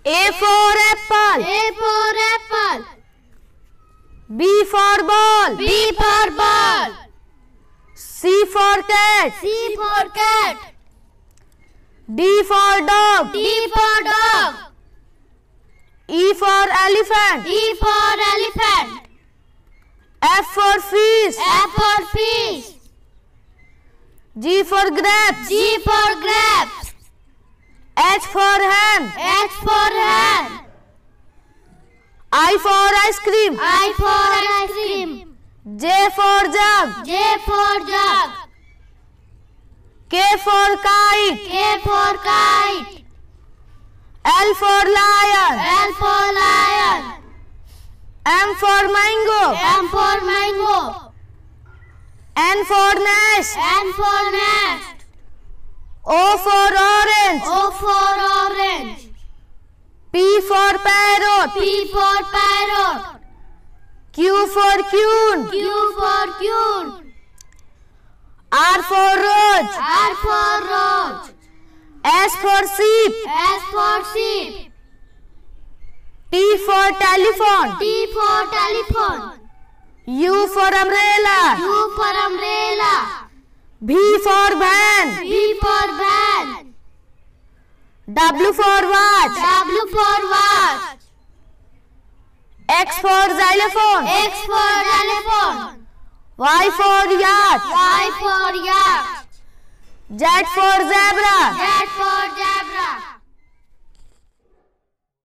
A for apple. A for apple. B for ball. B for ball. C for cat. C for cat. D for dog. D for dog. E for elephant. E for elephant. F for fish. F for fish. G for grapes. G for grapes. H for hen. H for hen. I for ice cream. I for ice cream. J for jug. J for jug. K for kite. K for kite. L for lion. L for lion. M for mango. M for mango. N for nest. N for nest. O for orange. O for orange. P for parrot. P for parrot. Q for queen. Q for queen. R for rose. R for rose. S for sheep. S for sheep. T for telephone. T for telephone. U for umbrella. U for umbrella. V for van. V for van. W for watch. W for watch. X for xylophone. X for xylophone. Y for yacht. Y for yacht. Z for zebra. Z for zebra.